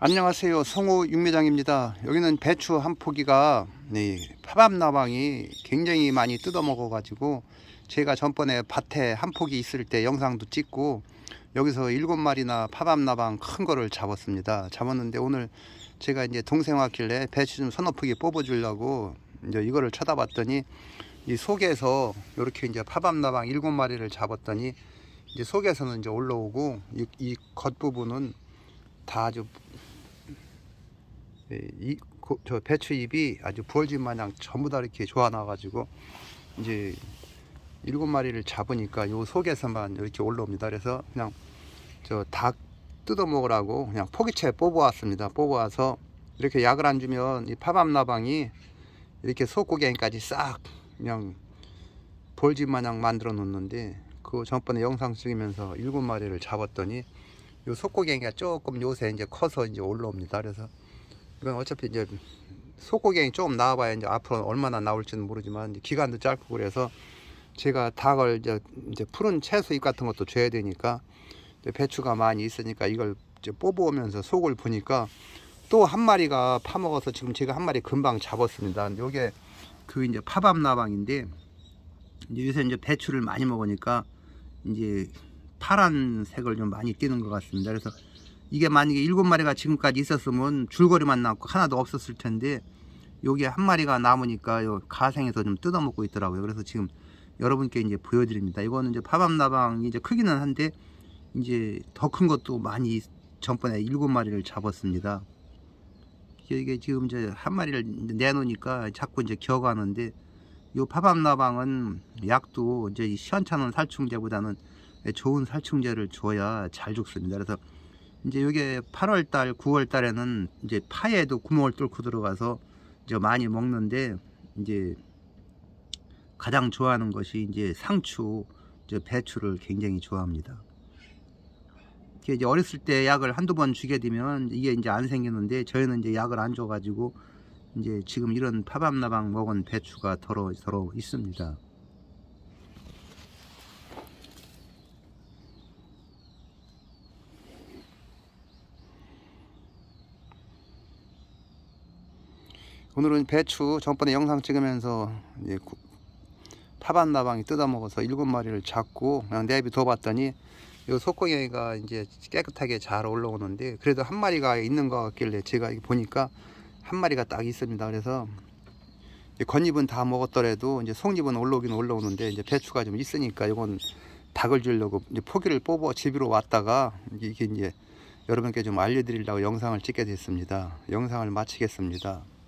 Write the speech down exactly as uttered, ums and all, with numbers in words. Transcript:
안녕하세요, 성우 육매장입니다. 여기는 배추 한 포기가 네, 파밤나방이 굉장히 많이 뜯어 먹어 가지고 제가 전번에 밭에 한 포기 있을 때 영상도 찍고 여기서 일곱 마리나 파밤나방 큰 거를 잡았습니다. 잡았는데 오늘 제가 이제 동생 왔길래 배추 좀 서너 포기 뽑아 주려고 이제 이거를 쳐다봤더니 이 속에서 이렇게 이제 파밤나방 일곱 마리를 잡았더니 이제 속에서는 이제 올라오고 이, 이 겉부분은 다 아주 이 저 배추잎이 아주 부얼진 마냥 전부 다 이렇게 좋아 나 가지고 이제 일곱 마리를 잡으니까 요 속에서만 이렇게 올라옵니다. 그래서 그냥 저 닭 뜯어 먹으라고 그냥 포기채 뽑아 왔습니다. 뽑아 와서 이렇게 약을 안 주면 이 파밤나방이 이렇게 속고갱이까지 싹 그냥 벌집 마냥 만들어 놓는데, 그 전번에 영상 찍으면서 일곱 마리를 잡았더니 요 속고갱이가 조금 요새 이제 커서 이제 올라옵니다. 그래서 이건 어차피 이제 속고갱이 좀 나와봐야 이제 앞으로 얼마나 나올지는 모르지만 기간도 짧고 그래서 제가 닭을 이제, 이제 푸른 채소잎 같은 것도 줘야 되니까 이제 배추가 많이 있으니까 이걸 이제 뽑아오면서 속을 보니까 또 한 마리가 파먹어서 지금 제가 한 마리 금방 잡았습니다. 요게 그 이제 파밤나방인데 이제 요새 이제 배추를 많이 먹으니까 이제 파란색을 좀 많이 띠는 것 같습니다. 그래서 이게 만약에 일곱 마리가 지금까지 있었으면 줄거리만 남고 하나도 없었을 텐데 요게 한 마리가 남으니까 요 가생에서 좀 뜯어먹고 있더라고요. 그래서 지금 여러분께 이제 보여드립니다. 이거는 이제 파밤나방이 이제 크기는 한데 이제 더 큰 것도 많이 전번에 일곱 마리를 잡았습니다. 이게 지금 이제 한 마리를 내놓으니까 자꾸 이제 기어가는데, 요 파밤나방은 약도 이제 시원찮은 살충제보다는 좋은 살충제를 줘야 잘 죽습니다. 그래서 이제 이게 팔월달, 구월달에는 이제 파에도 구멍을 뚫고 들어가서 이제 많이 먹는데, 이제 가장 좋아하는 것이 이제 상추, 이제 배추를 굉장히 좋아합니다. 이게 이제 어렸을 때 약을 한두 번 주게 되면 이게 이제 안 생기는데, 저희는 이제 약을 안 줘가지고 이제 지금 이런 파밤나방 먹은 배추가 더러 더러 있습니다. 오늘은 배추 전번에 영상 찍으면서 이제 파밤나방이 뜯어먹어서 일곱 마리를 잡고 그냥 내비둬 봤더니 요 속고갱이가 이제 깨끗하게 잘 올라오는데, 그래도 한 마리가 있는 것 같길래 제가 보니까 한 마리가 딱 있습니다. 그래서 겉잎은 다 먹었더라도 이제 속잎은 올라오긴 올라오는데 이제 배추가 좀 있으니까 이건 닭을 주려고 이제 포기를 뽑아 집으로 왔다가 이게 이제 여러분께 좀 알려드리려고 영상을 찍게 됐습니다. 영상을 마치겠습니다.